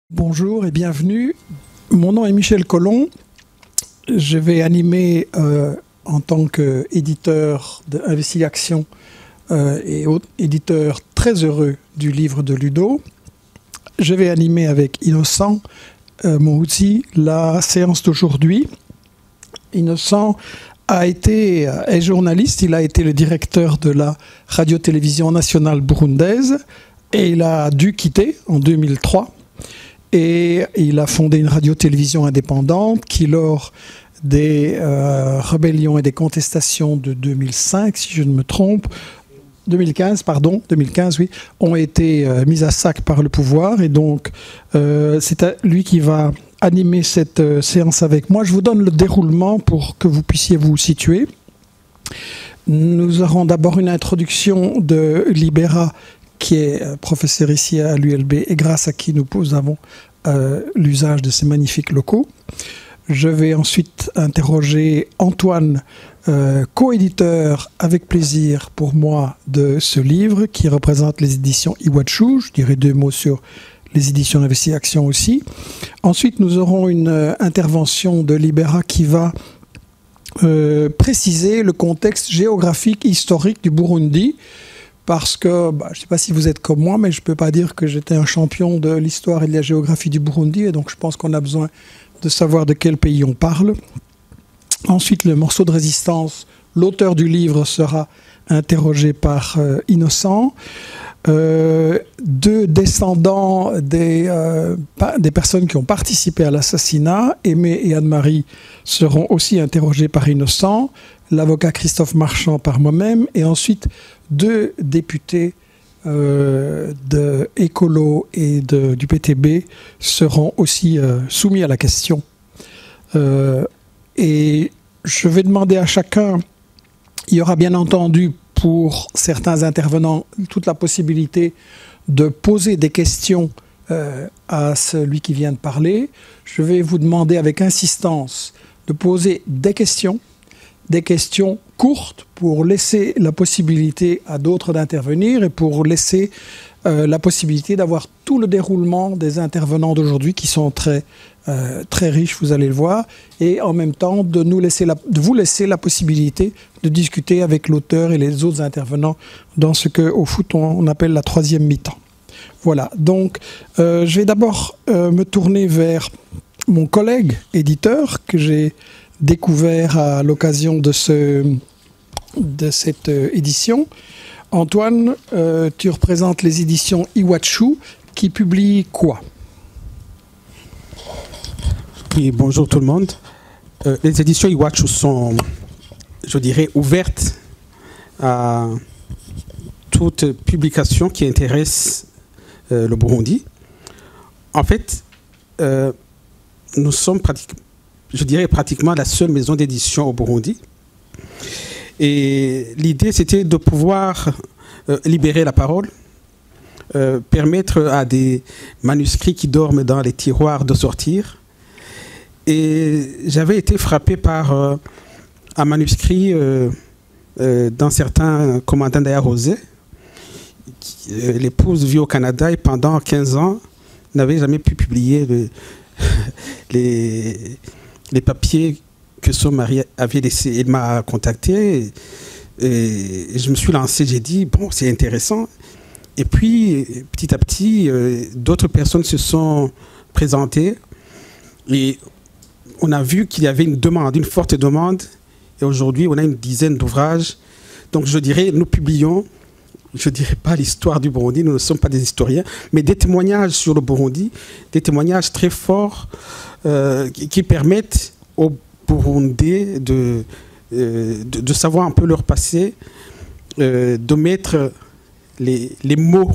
Bonjour et bienvenue. Mon nom est Michel Collomb. Je vais animer en tant qu'éditeur de Investigation et éditeur très heureux du livre de Ludo. Je vais animer avec Innocent Mohoutsi la séance d'aujourd'hui. Innocent est journaliste, il a été le directeur de la radio-télévision nationale burundaise et il a dû quitter en 2003. Et il a fondé une radio-télévision indépendante qui, lors des rébellions et des contestations de 2005, si je ne me trompe, 2015, oui, ont été mises à sac par le pouvoir. Et donc, c'est lui qui va animer cette séance avec moi. Je vous donne le déroulement pour que vous puissiez vous situer. Nous aurons d'abord une introduction de Libera, qui est professeur ici à l'ULB et grâce à qui nous avons l'usage de ces magnifiques locaux. Je vais ensuite interroger Antoine, co-éditeur avec plaisir pour moi de ce livre qui représente les éditions Iwachu. Je dirai deux mots sur les éditions Investigation aussi. Ensuite, nous aurons une intervention de Libera qui va préciser le contexte géographique historique du Burundi. Parce que, je ne sais pas si vous êtes comme moi, mais je ne peux pas dire que j'étais un champion de l'histoire et de la géographie du Burundi. Et donc, je pense qu'on a besoin de savoir de quel pays on parle. Ensuite, le morceau de résistance, l'auteur du livre sera interrogé par Innocent. Deux descendants des personnes qui ont participé à l'assassinat, Aimé et Anne-Marie, seront aussi interrogés par Innocent. L'avocat Christophe Marchand par moi-même, et ensuite deux députés de Écolo et du PTB seront aussi soumis à la question. Et je vais demander à chacun, il y aura bien entendu pour certains intervenants toute la possibilité de poser des questions à celui qui vient de parler. Je vais vous demander avec insistance de poser des questions courtes pour laisser la possibilité à d'autres d'intervenir et pour laisser la possibilité d'avoir tout le déroulement des intervenants d'aujourd'hui qui sont très riches, vous allez le voir, et en même temps de vous laisser la possibilité de discuter avec l'auteur et les autres intervenants dans ce qu'au foot on appelle la troisième mi-temps. Voilà, donc je vais d'abord me tourner vers mon collègue éditeur que j'ai découvert à l'occasion de cette édition. Antoine, tu représentes les éditions Iwachu qui publient quoi? Oui, bonjour tout le monde. Les éditions Iwachu sont, je dirais, ouvertes à toute publication qui intéresse le Burundi. En fait, nous sommes pratiquement la seule maison d'édition au Burundi. Et l'idée, c'était de pouvoir libérer la parole, permettre à des manuscrits qui dorment dans les tiroirs de sortir. Et j'avais été frappé par un manuscrit d'un certain commandant Daya-Rosé. L'épouse vit au Canada et pendant 15 ans n'avait jamais pu publier les papiers que son mari avait laissés. Il m'a contacté et je me suis lancé. J'ai dit, bon, c'est intéressant. Et puis, petit à petit, d'autres personnes se sont présentées et on a vu qu'il y avait une forte demande. Et aujourd'hui, on a une dizaine d'ouvrages. Donc, je dirais, nous publions, je ne dirais pas l'histoire du Burundi, nous ne sommes pas des historiens, mais des témoignages sur le Burundi, des témoignages très forts qui permettent aux Burundais de savoir un peu leur passé, de mettre les mots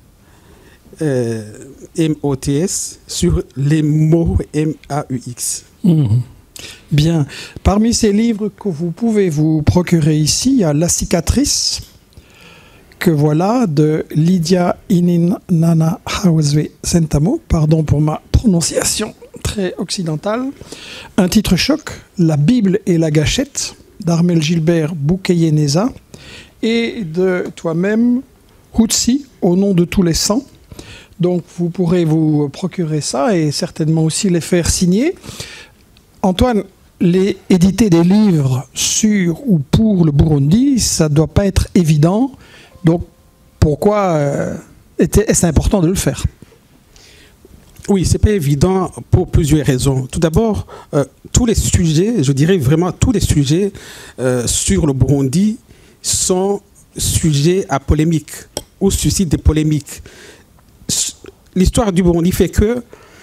M-O-T-S sur les mots M-A-U-X. Bien. Parmi ces livres que vous pouvez vous procurer ici, il y a La cicatrice, que voilà, de Lydia Ininana Hawezwe Sentamo, pardon pour ma prononciation très occidentale. Un titre choc, La Bible et la gâchette, d'Armel Gilbert Boukeyeneza, et de toi-même, Houtsi, Au nom de tous les sangs, Donc vous pourrez vous procurer ça et certainement aussi les faire signer. Antoine, éditer des livres sur ou pour le Burundi, ça ne doit pas être évident. Donc pourquoi est-ce important de le faire? Oui, c'est pas évident pour plusieurs raisons. Tout d'abord, tous les sujets, je dirais vraiment tous les sujets sur le Burundi sont sujets à polémique ou suscitent des polémiques. L'histoire du Burundi fait que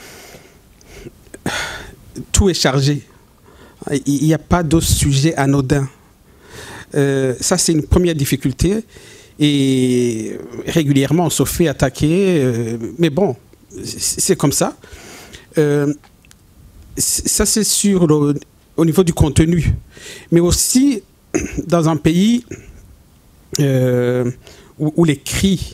tout est chargé. Il n'y a pas de sujet anodin. Ça, c'est une première difficulté. Et régulièrement, on se fait attaquer. Mais bon, c'est comme ça. Ça, c'est au niveau du contenu. Mais aussi, dans un pays où l'écrit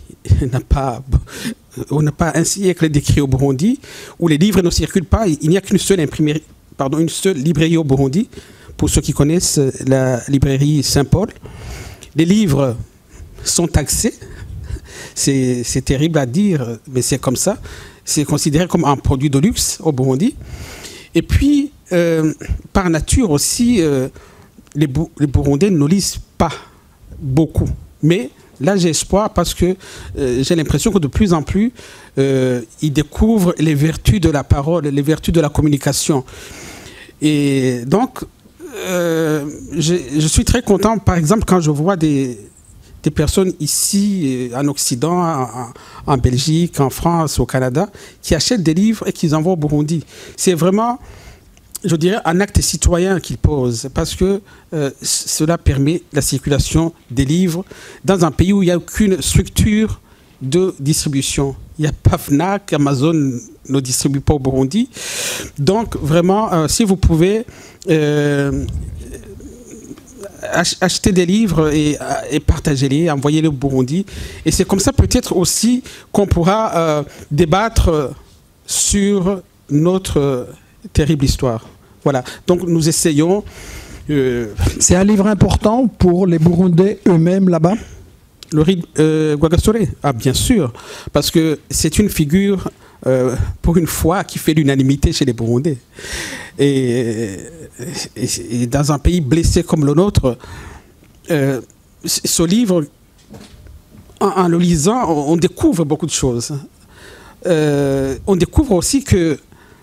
on n'a pas un siècle d'écrit au Burundi, où les livres ne circulent pas, il n'y a qu'une seule imprimerie, une seule librairie au Burundi, pour ceux qui connaissent la librairie Saint-Paul. Les livres sont taxés, c'est terrible à dire, mais c'est comme ça. C'est considéré comme un produit de luxe au Burundi. Et puis, par nature aussi, les Burundais ne lisent pas beaucoup. Mais là, j'ai espoir parce que j'ai l'impression que de plus en plus, ils découvrent les vertus de la parole, les vertus de la communication. Et donc, je suis très content, par exemple, quand je vois des personnes ici, en Occident, en Belgique, en France, au Canada, qui achètent des livres et qui les envoient au Burundi. C'est vraiment, je dirais, un acte citoyen qu'ils posent, parce que cela permet la circulation des livres dans un pays où il n'y a aucune structure de distribution. Il n'y a pas Fnac, Amazon ne distribue pas au Burundi. Donc, vraiment, si vous pouvez acheter des livres et partager-les, envoyer-les au Burundi. Et c'est comme ça peut-être aussi qu'on pourra débattre sur notre terrible histoire. Voilà. Donc nous essayons. C'est un livre important pour les Burundais eux-mêmes là-bas? Le Rwagasore, bien sûr, parce que c'est une figure, pour une fois, qui fait l'unanimité chez les Burundais. Et dans un pays blessé comme le nôtre, ce livre, en le lisant, on découvre beaucoup de choses. On découvre aussi que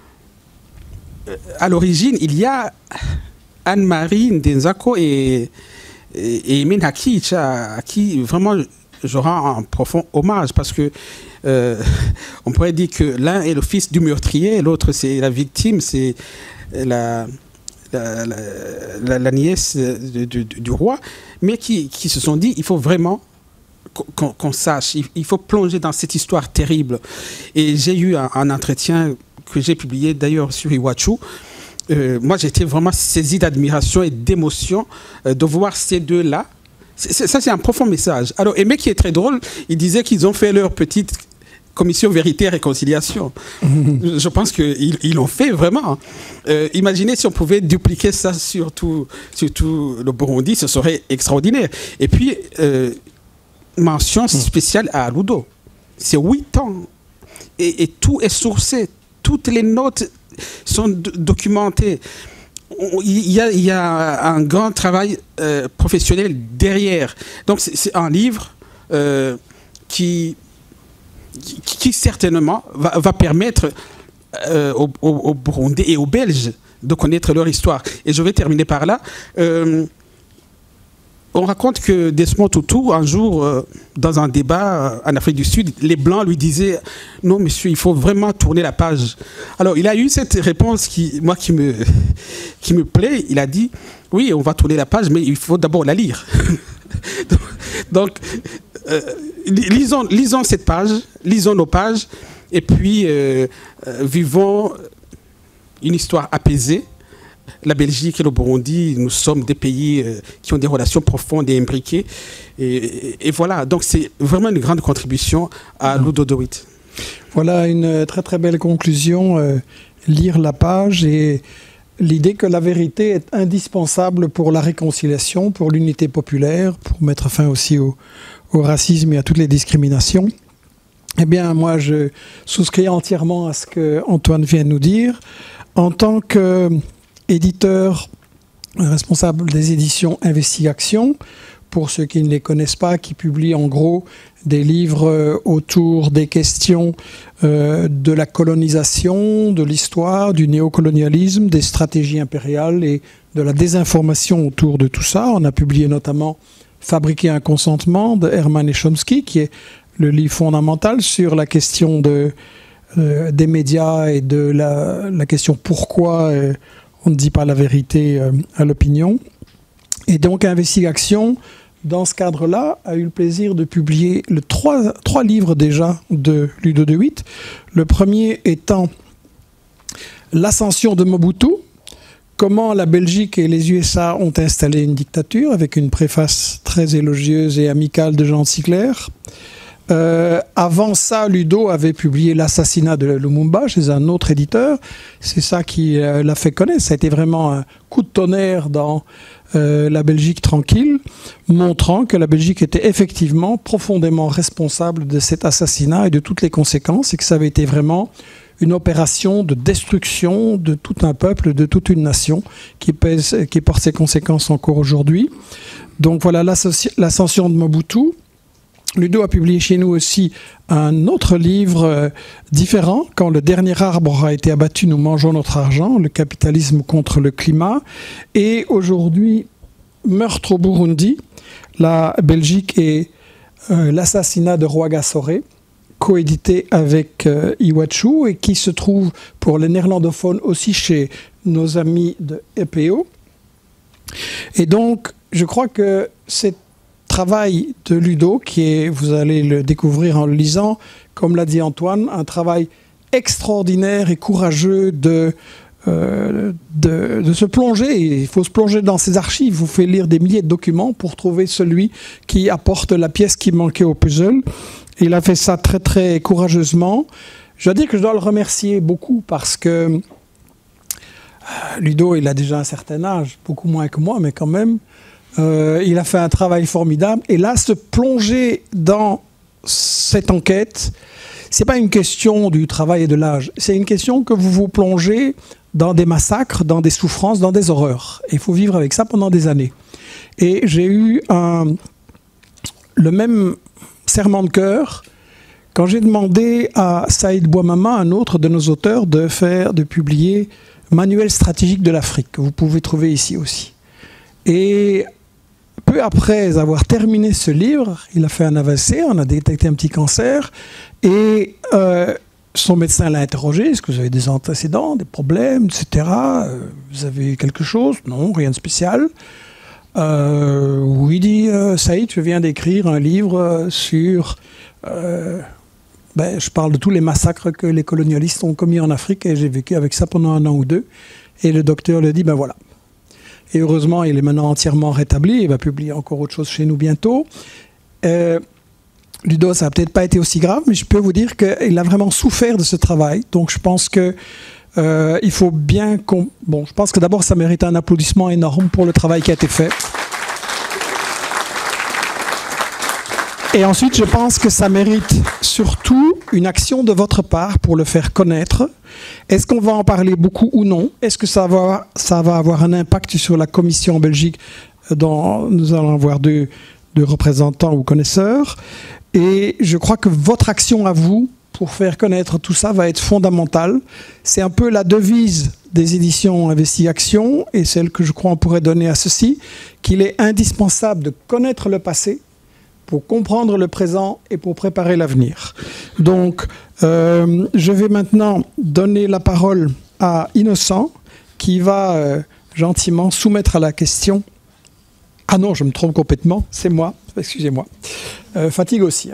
à l'origine, il y a Anne-Marie Ndenzako et Emin Hakic, à qui vraiment je rends un profond hommage, parce que on pourrait dire que l'un est le fils du meurtrier, l'autre c'est la victime, c'est la nièce du roi, mais qui se sont dit, il faut vraiment qu'on sache, il faut plonger dans cette histoire terrible. Et j'ai eu un entretien que j'ai publié d'ailleurs sur Iwachu. Moi, j'étais vraiment saisi d'admiration et d'émotion de voir ces deux-là. Ça, c'est un profond message. Alors, Aimé, qui est très drôle, il disait qu'ils ont fait leur petite commission vérité et réconciliation. Je pense qu'ils l'ont fait vraiment. Imaginez si on pouvait dupliquer ça sur tout le Burundi, ce serait extraordinaire. Et puis, mention spéciale à Aludo. C'est 8 ans. Et tout est sourcé. Toutes les notes sont documentées. Il y a un grand travail professionnel derrière. Donc c'est un livre qui certainement va permettre aux Burundais et aux Belges de connaître leur histoire. Et je vais terminer par là. On raconte que Desmond Tutu, un jour, dans un débat en Afrique du Sud, les Blancs lui disaient « Non, monsieur, il faut vraiment tourner la page. » Alors, il a eu cette réponse qui me plaît. Il a dit « Oui, on va tourner la page, mais il faut d'abord la lire. » Donc, lisons cette page, lisons nos pages, et puis vivons une histoire apaisée. La Belgique et le Burundi, nous sommes des pays qui ont des relations profondes et imbriquées. Et voilà, donc c'est vraiment une grande contribution à Ludodowit. Voilà une très très belle conclusion. Lire la page et l'idée que la vérité est indispensable pour la réconciliation, pour l'unité populaire, pour mettre fin aussi au racisme et à toutes les discriminations. Eh bien, moi, je souscris entièrement à ce que Antoine vient de nous dire. En tant qu'éditeur responsable des éditions Investigation, pour ceux qui ne les connaissent pas, qui publient en gros des livres autour des questions de la colonisation, de l'histoire, du néocolonialisme, des stratégies impériales et de la désinformation autour de tout ça. On a publié notamment Fabriquer un consentement de Herman et Chomsky, qui est le livre fondamental sur la question des médias et de la question pourquoi on ne dit pas la vérité à l'opinion. Et donc Investigation, dans ce cadre-là, a eu le plaisir de publier trois livres déjà de Ludo de Witt. Le premier étant L'ascension de Mobutu, comment la Belgique et les USA ont installé une dictature, avec une préface très élogieuse et amicale de Jean Sinclair. Avant ça, Ludo avait publié L'assassinat de Lumumba chez un autre éditeur. C'est ça qui l'a fait connaître. Ça a été vraiment un coup de tonnerre dans la Belgique tranquille, montrant que la Belgique était effectivement profondément responsable de cet assassinat et de toutes les conséquences, et que ça avait été vraiment une opération de destruction de tout un peuple, de toute une nation, qui porte ses conséquences encore aujourd'hui. Donc voilà l'ascension de Mobutu. Ludo a publié chez nous aussi un autre livre différent, Quand le dernier arbre aura été abattu, nous mangeons notre argent, le capitalisme contre le climat. Et aujourd'hui, Meurtre au Burundi, la Belgique et l'assassinat de Rwagasore, coédité avec Iwachu, et qui se trouve pour les néerlandophones aussi chez nos amis de EPO. Et donc, je crois que c'est travail de Ludo, qui est, vous allez le découvrir en le lisant, comme l'a dit Antoine, un travail extraordinaire et courageux de se plonger. Il faut se plonger dans ses archives. Il vous fait lire des milliers de documents pour trouver celui qui apporte la pièce qui manquait au puzzle. Il a fait ça très très courageusement. Je dois dire que je dois le remercier beaucoup parce que Ludo, il a déjà un certain âge, beaucoup moins que moi, mais quand même. Il a fait un travail formidable. Et là, se plonger dans cette enquête, c'est pas une question du travail et de l'âge. C'est une question que vous vous plongez dans des massacres, dans des souffrances, dans des horreurs. Et il faut vivre avec ça pendant des années. Et j'ai eu le même serment de cœur quand j'ai demandé à Saïd Bouamama, un autre de nos auteurs, de publier Manuel stratégique de l'Afrique, que vous pouvez trouver ici aussi. Et peu après avoir terminé ce livre, il a fait un AVC, on a détecté un petit cancer, et son médecin l'a interrogé, est-ce que vous avez des antécédents, des problèmes, etc. Vous avez quelque chose? Non, rien de spécial. Oui, dit Saïd, je viens d'écrire un livre sur... je parle de tous les massacres que les colonialistes ont commis en Afrique, et j'ai vécu avec ça pendant 1 an ou 2. Et le docteur lui dit, ben voilà. Et heureusement, il est maintenant entièrement rétabli. Il va publier encore autre chose chez nous bientôt. Ludo, ça n'a peut-être pas été aussi grave, mais je peux vous dire qu'il a vraiment souffert de ce travail. Donc je pense que il faut bien... je pense que d'abord, ça mérite un applaudissement énorme pour le travail qui a été fait. Et ensuite, je pense que ça mérite surtout une action de votre part pour le faire connaître. Est-ce qu'on va en parler beaucoup ou non? Est-ce que ça va avoir un impact sur la commission en Belgique dont nous allons avoir deux représentants ou connaisseurs? Et je crois que votre action à vous pour faire connaître tout ça va être fondamentale. C'est un peu la devise des éditions Investigation et celle que je crois on pourrait donner à ceci, qu'il est indispensable de connaître le passé pour comprendre le présent et pour préparer l'avenir. Donc, je vais maintenant donner la parole à Innocent, qui va gentiment soumettre à la question. Ah non, je me trompe complètement, c'est moi, excusez-moi. Fatigue aussi.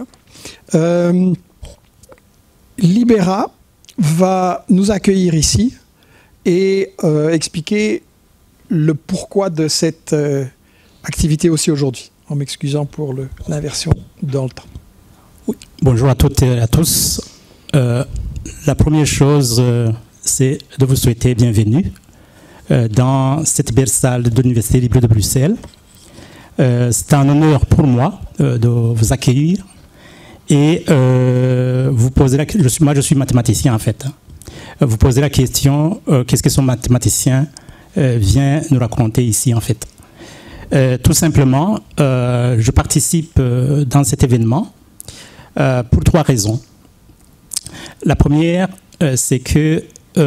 Libera va nous accueillir ici et expliquer le pourquoi de cette activité aussi aujourd'hui, en m'excusant pour l'inversion dans le temps. Oui. Bonjour à toutes et à tous. La première chose, c'est de vous souhaiter bienvenue dans cette belle salle de l'Université libre de Bruxelles. C'est un honneur pour moi de vous accueillir Et vous posez moi, je suis mathématicien en fait. Vous posez la question, qu'est-ce que ce mathématicien vient nous raconter ici en fait. Tout simplement, je participe dans cet événement pour 3 raisons. La première, c'est que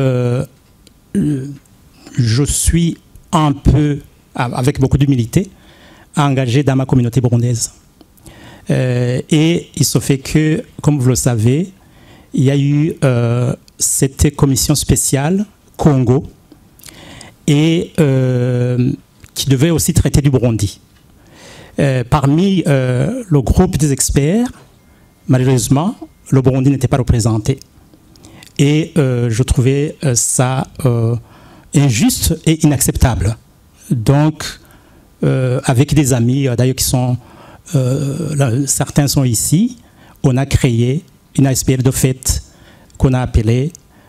je suis un peu, avec beaucoup d'humilité, engagé dans ma communauté burundaise. Et il se fait que, comme vous le savez, il y a eu cette commission spéciale Congo et qui devait aussi traiter du Burundi. Parmi le groupe des experts, malheureusement, le Burundi n'était pas représenté. Et je trouvais ça injuste et inacceptable. Donc, avec des amis, d'ailleurs, qui sont... certains sont ici, on a créé une espèce de fête qu'on a appelée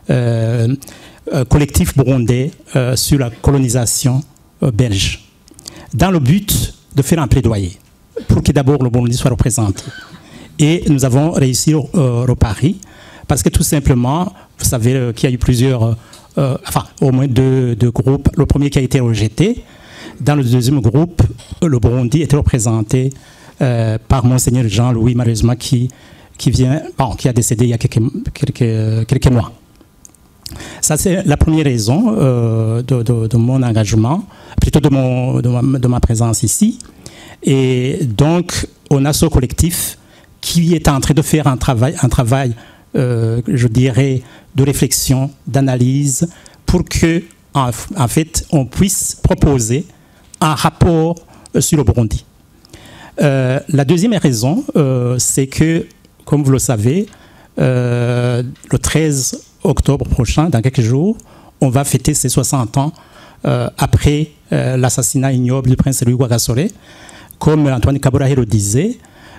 Collectif burundais sur la colonisation belge, dans le but de faire un plaidoyer pour que d'abord le Burundi soit représenté. Et nous avons réussi au pari, parce que tout simplement, vous savez qu'il y a eu plusieurs, au moins deux groupes. Le premier qui a été rejeté. Dans le deuxième groupe, le Burundi était représenté par Monseigneur Jean-Louis, malheureusement, qui a décédé il y a quelques mois. Ça, c'est la première raison de mon engagement, plutôt de ma présence ici. Et donc, on a ce collectif qui est en train de faire un travail, je dirais, de réflexion, d'analyse, pour que, en fait, on puisse proposer un rapport sur le Burundi. La deuxième raison, c'est que, comme vous le savez, le 13 octobre prochain, dans quelques jours, on va fêter ses 60 ans après l'assassinat ignoble du prince Louis Rwagasore. Comme Antoine Kaburahe le disait,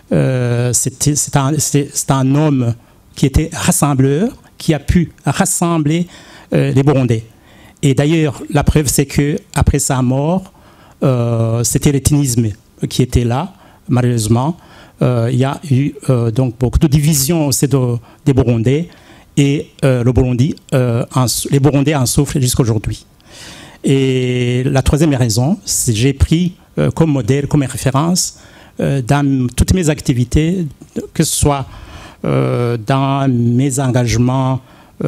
c'est un homme qui était rassembleur, qui a pu rassembler les Burundais. Et d'ailleurs, la preuve, c'est qu'après sa mort, c'était l'étinisme qui était là, malheureusement. Il y a eu donc beaucoup de divisions aussi des Burundais, et les Burundais en souffrent jusqu'aujourd'hui. Et la troisième raison, c'est que j'ai pris comme modèle, comme référence, dans toutes mes activités, que ce soit dans mes engagements,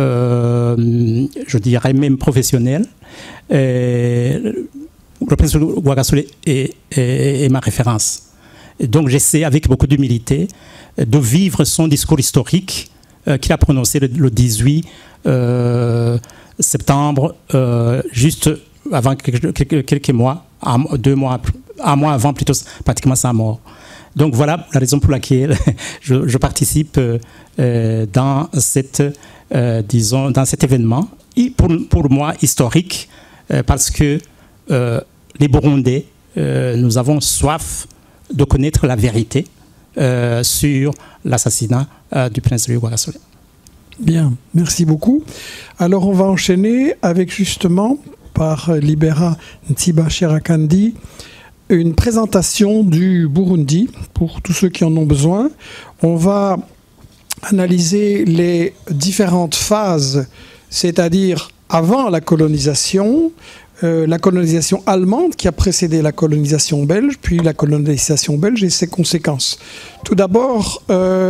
je dirais même professionnels, le prince Rwagasore est ma référence. Et donc j'essaie avec beaucoup d'humilité de vivre son discours historique qu'il a prononcé le 18 septembre, juste avant quelques mois, un mois avant plutôt, pratiquement sa mort. Donc voilà la raison pour laquelle je participe dans dans cet événement, et pour moi historique, parce que les Burundais, nous avons soif de connaître la vérité sur l'assassinat du prince Louis Rwagasore. Bien, merci beaucoup. Alors on va enchaîner avec justement, par Libera Ntiba Sherakandi, une présentation du Burundi pour tous ceux qui en ont besoin. On va analyser les différentes phases, c'est-à-dire avant la colonisation allemande qui a précédé la colonisation belge, puis la colonisation belge et ses conséquences. Tout d'abord,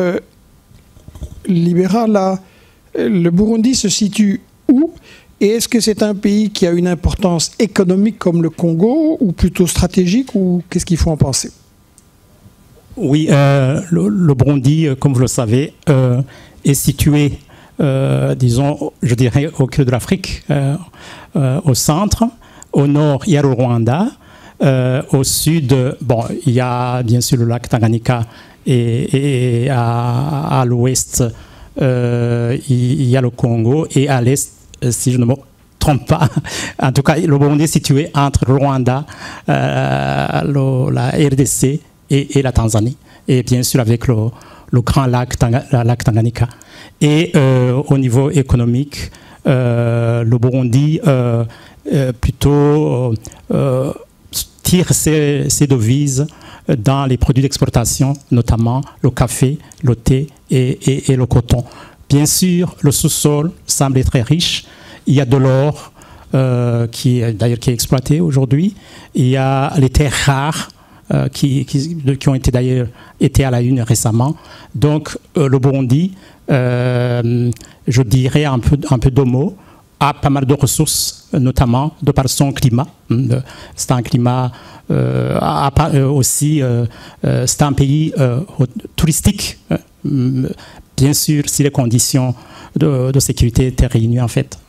Libera, le Burundi se situe où? Et est-ce que c'est un pays qui a une importance économique comme le Congo, ou plutôt stratégique, ou qu'est-ce qu'il faut en penser? Oui, le Burundi, comme vous le savez, est situé, disons, je dirais, au cœur de l'Afrique, au centre. Au nord, il y a le Rwanda. Au sud, il y a bien sûr le lac Tanganyika, et à l'ouest, il y a le Congo, et à l'est, si je ne me trompe pas, en tout cas, le Burundi est situé entre le Rwanda, la RDC et la Tanzanie, et bien sûr avec le grand lac Tanganyika. Et au niveau économique, le Burundi plutôt tire ses devises dans les produits d'exportation, notamment le café, le thé et le coton. Bien sûr, le sous-sol semble très riche. Il y a de l'or qui est exploité aujourd'hui. Il y a les terres rares qui ont été d'ailleurs à la une récemment. Donc le Burundi, je dirais un peu de mots, a pas mal de ressources, notamment de par son climat. C'est un climat aussi, c'est un pays touristique, bien sûr, si les conditions de sécurité étaient réunies en fait.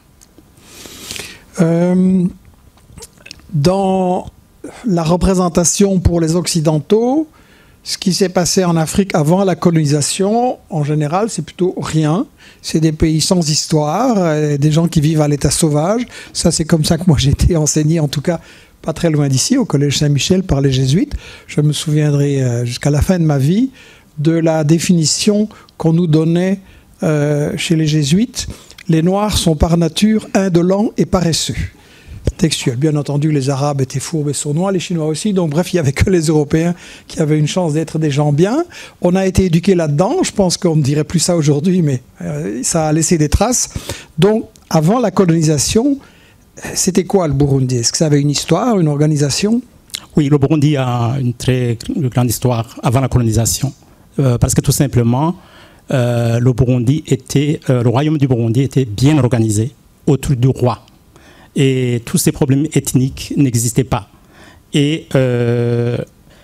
Dans la représentation pour les Occidentaux, ce qui s'est passé en Afrique avant la colonisation, en général, c'est plutôt rien. C'est des pays sans histoire, des gens qui vivent à l'état sauvage. Ça, c'est comme ça que moi j'ai été enseigné, en tout cas pas très loin d'ici, au Collège Saint-Michel par les Jésuites. Je me souviendrai jusqu'à la fin de ma vie de la définition qu'on nous donnait chez les Jésuites. Les Noirs sont par nature indolents et paresseux. Textuel. Bien entendu, les Arabes étaient fourbes et sournois, les Chinois aussi. Donc, bref, il n'y avait que les Européens qui avaient une chance d'être des gens bien. On a été éduqués là-dedans. Je pense qu'on ne dirait plus ça aujourd'hui, mais ça a laissé des traces. Donc, avant la colonisation, c'était quoi le Burundi? Est-ce que ça avait une histoire, une organisation? Oui, le Burundi a une très grande histoire avant la colonisation. Parce que tout simplement, le royaume du Burundi était bien organisé autour du roi. Et tous ces problèmes ethniques n'existaient pas. Et le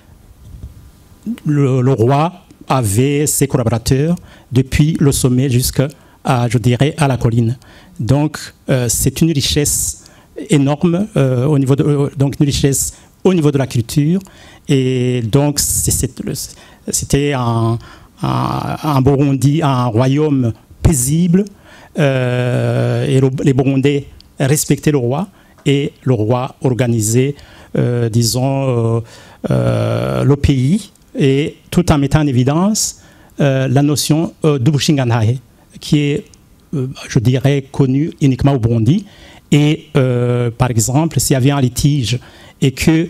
roi avait ses collaborateurs depuis le sommet jusqu'à, je dirais, à la colline. Donc, c'est une richesse énorme, donc une richesse au niveau de la culture. Et donc, c'était un Burundi, un royaume paisible. Et les Burundais respecter le roi, et le roi organisait, disons, le pays, et tout en mettant en évidence la notion d'Ubushingantahe, qui est, je dirais, connue uniquement au Burundi. Et par exemple, s'il y avait un litige et que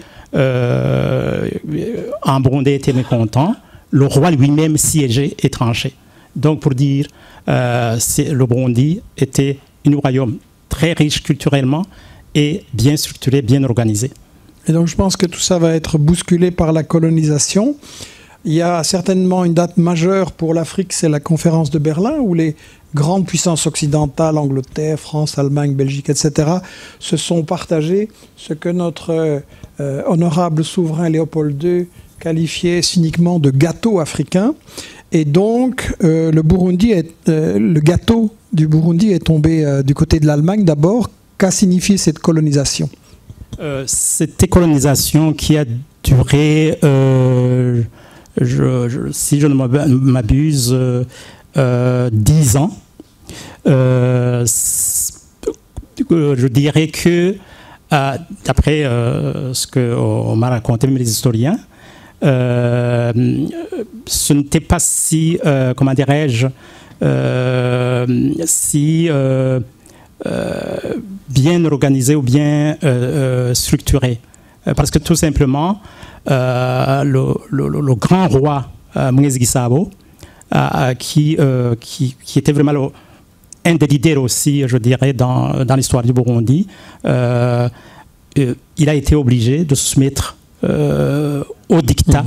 un Burundais était mécontent, le roi lui-même siégeait et tranchait. Donc, pour dire, le Burundi était un royaume très riche culturellement et bien structuré, bien organisé. Et donc je pense que tout ça va être bousculé par la colonisation. Il y a certainement une date majeure pour l'Afrique, c'est la conférence de Berlin, où les grandes puissances occidentales, Angleterre, France, Allemagne, Belgique, etc., se sont partagées ce que notre honorable souverain Léopold II qualifiait cyniquement de gâteau africain. Et donc, le gâteau du Burundi est tombé du côté de l'Allemagne d'abord. Qu'a signifié cette colonisation? Cette colonisation qui a duré, si je ne m'abuse, 10 ans. Je dirais que, d'après ce qu'on m'a raconté même les historiens, ce n'était pas si, comment dirais-je, si bien organisé ou bien structuré. Parce que tout simplement, le grand roi Mwezi Gisabo, qui était vraiment un des leaders aussi, je dirais, dans l'histoire du Burundi, il a été obligé de se soumettre au dictat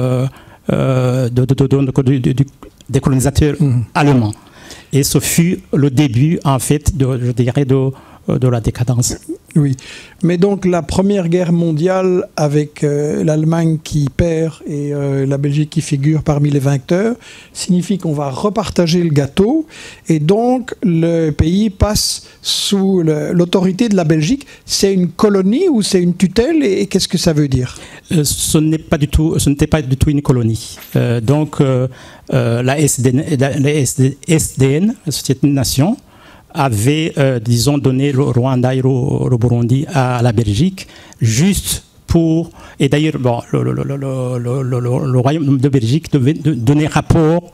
des colonisateurs allemands. Et ce fut le début, en fait, je dirais, de la décadence. Oui, mais donc la Première Guerre mondiale avec l'Allemagne qui perd et la Belgique qui figure parmi les vainqueurs signifie qu'on va repartager le gâteau et donc le pays passe sous l'autorité de la Belgique. C'est une colonie ou c'est une tutelle et qu'est-ce que ça veut dire? Ce n'était pas du tout une colonie. Donc la SDN, la Société des Nations, avait, disons, donné le Rwanda et le Burundi à la Belgique, juste pour... Et d'ailleurs, bon, le Royaume de Belgique devait donner rapport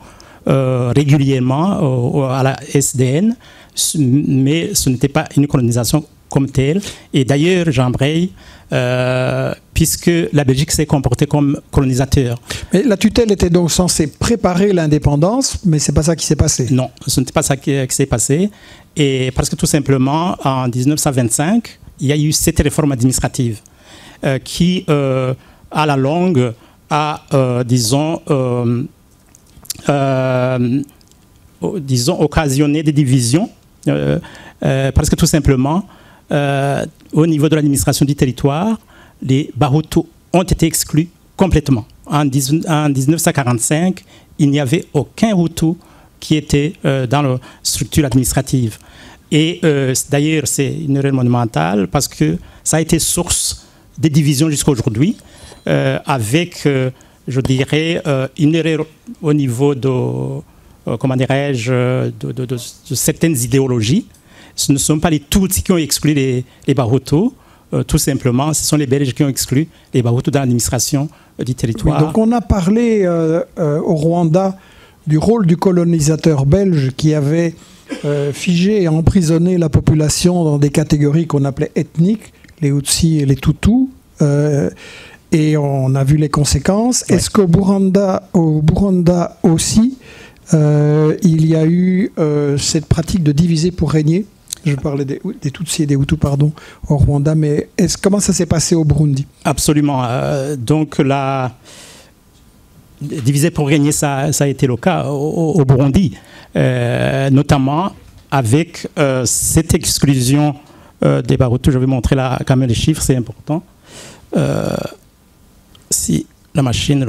régulièrement à la SDN, mais ce n'était pas une colonisation comme tel. Et d'ailleurs, j'embraye, puisque la Belgique s'est comportée comme colonisateur. Mais la tutelle était donc censée préparer l'indépendance, mais c'est pas ça qui s'est passé. Non, ce n'était pas ça qui s'est passé. Et parce que tout simplement, en 1925, il y a eu cette réforme administrative qui, à la longue, a, disons, occasionné des divisions, parce que tout simplement, au niveau de l'administration du territoire, les Bahutus ont été exclus complètement. En 1945, il n'y avait aucun Hutu qui était dans la structure administrative. Et d'ailleurs, c'est une erreur monumentale parce que ça a été source de divisions jusqu'à aujourd'hui, avec, je dirais, une erreur au niveau de, comment dirais-je, de certaines idéologies. Ce ne sont pas les Tutsis qui ont exclu les Bahutus, tout simplement, ce sont les Belges qui ont exclu les Bahutus dans l'administration du territoire. Oui, donc on a parlé au Rwanda du rôle du colonisateur belge qui avait figé et emprisonné la population dans des catégories qu'on appelait ethniques, les Hutsis et les Tutus, et on a vu les conséquences. Ouais. Est-ce qu'au Burunda aussi, il y a eu cette pratique de diviser pour régner? Je parlais des Tutsis et des Hutus, pardon, au Rwanda, mais comment ça s'est passé au Burundi? Absolument. Donc, diviser pour régner, ça a été le cas au Burundi, notamment avec cette exclusion des Bahutus. Je vais montrer là quand même les chiffres, c'est important. Si la machine...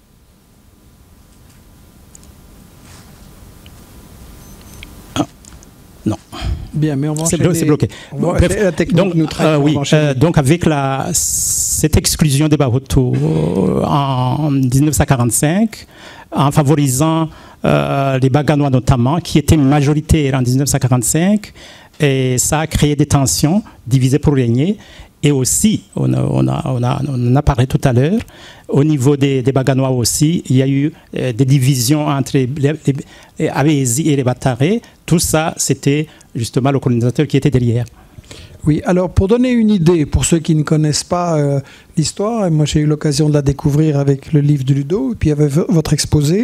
Non. Bien, mais on va enchaîner. C'est bloqué. Bref, la technique donc, nous traite, oui, donc avec cette exclusion des Bahutus en 1945, en favorisant les Baganois notamment, qui étaient majoritaires en 1945, et ça a créé des tensions, divisées pour régner. Et aussi, on en a parlé tout à l'heure, au niveau des Baganois aussi, il y a eu des divisions entre les Abésis et les Batarés. Tout ça, c'était justement le colonisateur qui était derrière. Oui, alors pour donner une idée, pour ceux qui ne connaissent pas l'histoire, moi j'ai eu l'occasion de la découvrir avec le livre de Ludo, et puis avec votre exposé.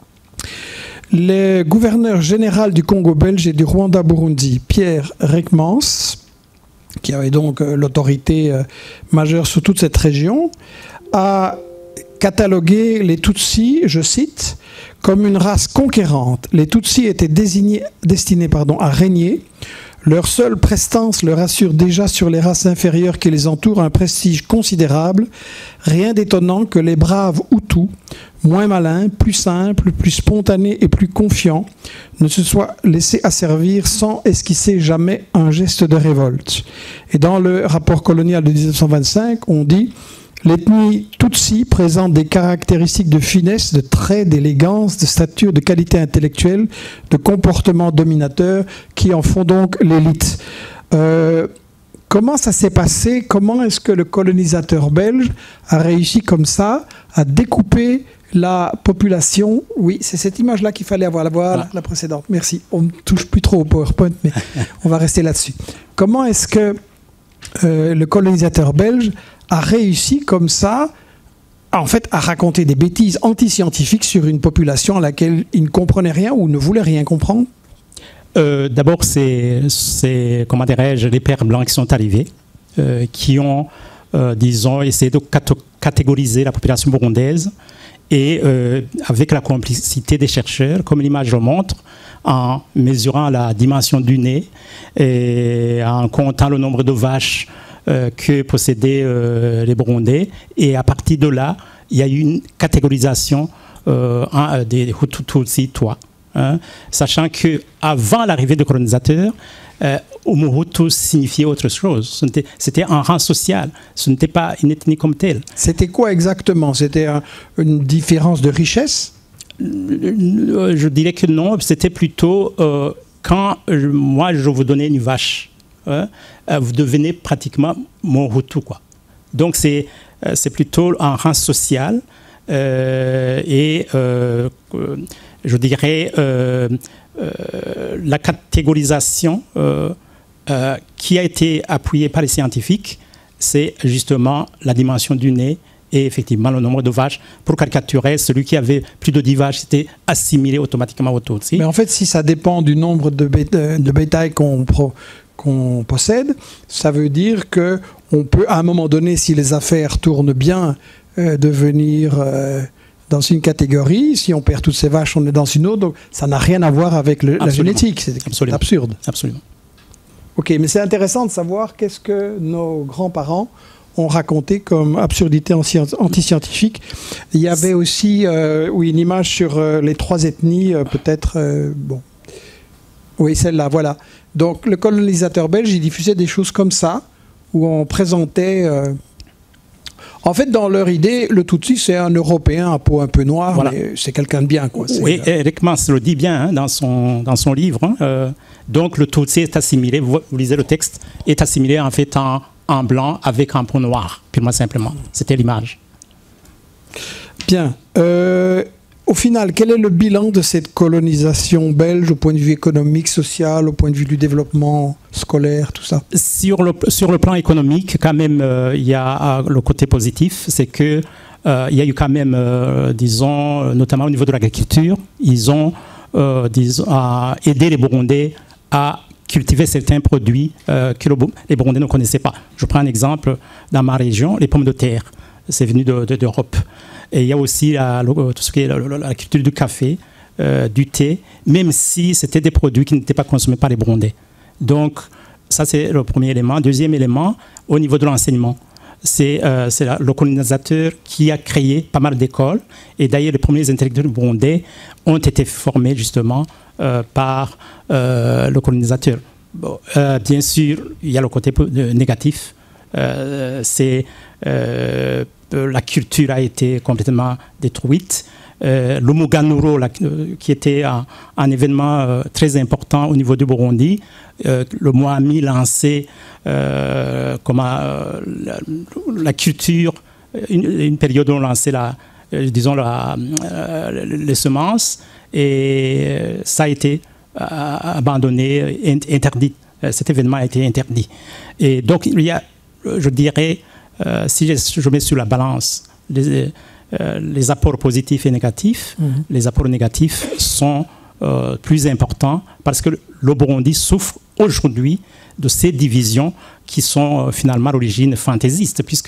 Le gouverneur général du Congo belge et du Rwanda-Burundi, Pierre Reckmans, qui avait donc l'autorité majeure sur toute cette région, a catalogué les Tutsis, je cite, comme une race conquérante. Les Tutsis étaient destinés à régner. Leur seule prestance leur assure déjà sur les races inférieures qui les entourent un prestige considérable. Rien d'étonnant que les braves Hutus, moins malins, plus simples, plus spontanés et plus confiants, ne se soient laissés asservir sans esquisser jamais un geste de révolte. Et dans le rapport colonial de 1925, on dit « L'ethnie Tutsi présente des caractéristiques de finesse, de traits, d'élégance, de stature, de qualité intellectuelle, de comportement dominateur qui en font donc l'élite. » Comment ça s'est passé? Comment est-ce que le colonisateur belge a réussi comme ça à découper la population? Oui, c'est cette image-là qu'il fallait avoir. Voilà, la précédente. Merci. On ne touche plus trop au PowerPoint, mais on va rester là-dessus. Comment est-ce que le colonisateur belge a réussi comme ça, en fait, à raconter des bêtises anti-scientifiques sur une population à laquelle il ne comprenait rien ou ne voulait rien comprendre? D'abord, c'est comment dirais-je, les pères blancs qui sont arrivés, qui ont, disons, essayé de catégoriser la population burundaise, et avec la complicité des chercheurs, comme l'image le montre, en mesurant la dimension du nez et en comptant le nombre de vaches que possédaient les Burundais. Et à partir de là, il y a eu une catégorisation des Hutus-Tutsis, sachant qu'avant l'arrivée des colonisateurs, Hutu signifiait autre chose. C'était un rang social, ce n'était pas une ethnie comme telle. C'était quoi exactement? C'était une différence de richesse? Je dirais que non, c'était plutôt quand moi je vous donnais une vache, vous devenez pratiquement mon Hutu, quoi. Donc c'est plutôt un rang social et je dirais la catégorisation qui a été appuyé par les scientifiques, c'est justement la dimension du nez et effectivement le nombre de vaches. Pour caricaturer, celui qui avait plus de 10 vaches était assimilé automatiquement au Tutsi. Mais en fait, si ça dépend du nombre de bétail qu'on possède, ça veut dire qu'on peut, à un moment donné, si les affaires tournent bien, devenir dans une catégorie. Si on perd toutes ces vaches, on est dans une autre. Donc, ça n'a rien à voir avec la génétique. C'est absurde. Absolument. Ok, mais c'est intéressant de savoir qu'est-ce que nos grands-parents ont raconté comme absurdité anti-scientifique. Il y avait aussi une image sur les 3 ethnies, peut-être... bon. Oui, celle-là, voilà. Donc, le colonisateur belge, il diffusait des choses comme ça, où on présentait... En fait, dans leur idée, le Tutsi, c'est un Européen à peau un peu noire, voilà. Mais c'est quelqu'un de bien, quoi. Oui, Eric Mans le dit bien dans son livre. Donc, le Tutsi est assimilé, vous lisez le texte, est assimilé en fait en blanc avec un peau noire, purement simplement. C'était l'image. Bien. Au final, quel est le bilan de cette colonisation belge au point de vue économique, social, au point de vue du développement scolaire, tout ça? Sur le plan économique, quand même, il y a le côté positif, c'est que il y a eu quand même, disons, notamment au niveau de l'agriculture, ils ont aidé les Burundais à cultiver certains produits que les Burundais ne connaissaient pas. Je prends un exemple, dans ma région, les pommes de terre, c'est venu d'Europe. Et il y a aussi tout ce qui est la culture du café, du thé, même si c'était des produits qui n'étaient pas consommés par les Burundais. Donc, ça, c'est le premier élément. Deuxième élément, au niveau de l'enseignement, c'est le colonisateur qui a créé pas mal d'écoles. Et d'ailleurs, les premiers intellectuels burundais ont été formés justement par le colonisateur. Bon, bien sûr, il y a le côté négatif. La culture a été complètement détruite. Le Muganuro, qui était un événement très important au niveau du Burundi, le Moami lançait la culture, une période où on lançait les semences, et ça a été abandonné, interdit. Cet événement a été interdit. Et donc, il y a, je dirais, si je mets sur la balance les apports positifs et négatifs, les apports négatifs sont plus importants parce que le Burundi souffre aujourd'hui de ces divisions qui sont finalement d'origine fantaisiste, puisque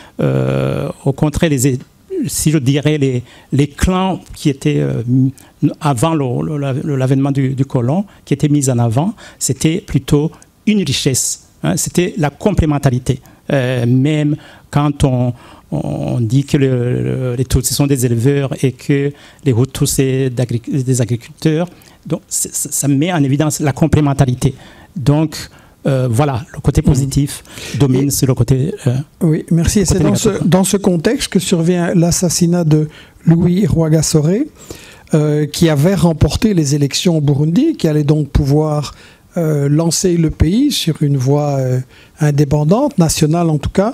au contraire, si je dirais les clans qui étaient avant l'avènement du colon, qui étaient mis en avant, c'était plutôt une richesse, hein, c'était la complémentarité. Même quand on dit que les Tutsis sont des éleveurs et que les Hutus sont des agriculteurs, donc ça met en évidence la complémentarité. Donc voilà, le côté positif domine sur le côté... oui, merci. Et c'est dans ce contexte que survient l'assassinat de Louis Rwagasore, qui avait remporté les élections au Burundi, qui allait donc pouvoir... lancer le pays sur une voie indépendante, nationale en tout cas.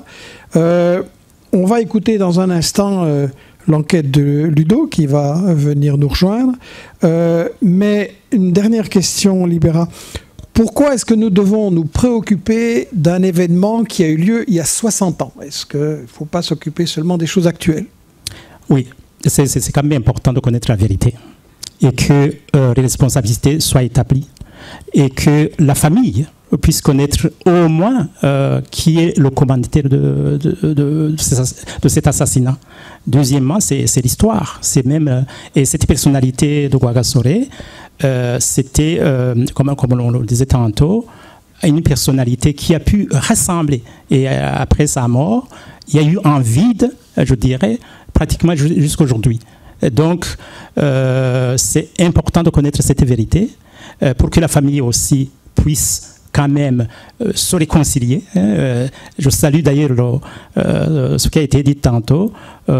On va écouter dans un instant l'enquête de Ludo qui va venir nous rejoindre. Mais une dernière question, Libera. Pourquoi est-ce que nous devons nous préoccuper d'un événement qui a eu lieu il y a 60 ans? Est-ce qu'il ne faut pas s'occuper seulement des choses actuelles? Oui, c'est quand même important de connaître la vérité et que les responsabilités soient établies et que la famille puisse connaître au moins qui est le commanditaire de cet assassinat. Deuxièmement, c'est l'histoire. C'est même et cette personnalité de Rwagasore, c'était, comme on le disait tantôt, une personnalité qui a pu rassembler. Et après sa mort, il y a eu un vide, je dirais, pratiquement jusqu'à aujourd'hui. Donc, c'est important de connaître cette vérité pour que la famille aussi puisse quand même se réconcilier. Je salue d'ailleurs ce qui a été dit tantôt.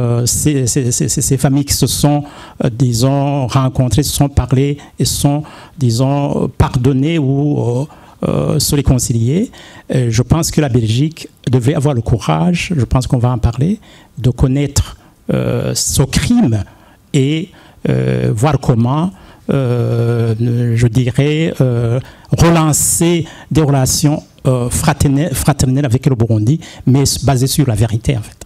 Ces familles qui se sont, disons, rencontrées, se sont parlées et se sont, disons, pardonnées ou se réconcilier. Je pense que la Belgique devrait avoir le courage, je pense qu'on va en parler, de connaître ce crime et voir comment je dirais, relancer des relations fraternelles avec le Burundi, mais basées sur la vérité, en fait.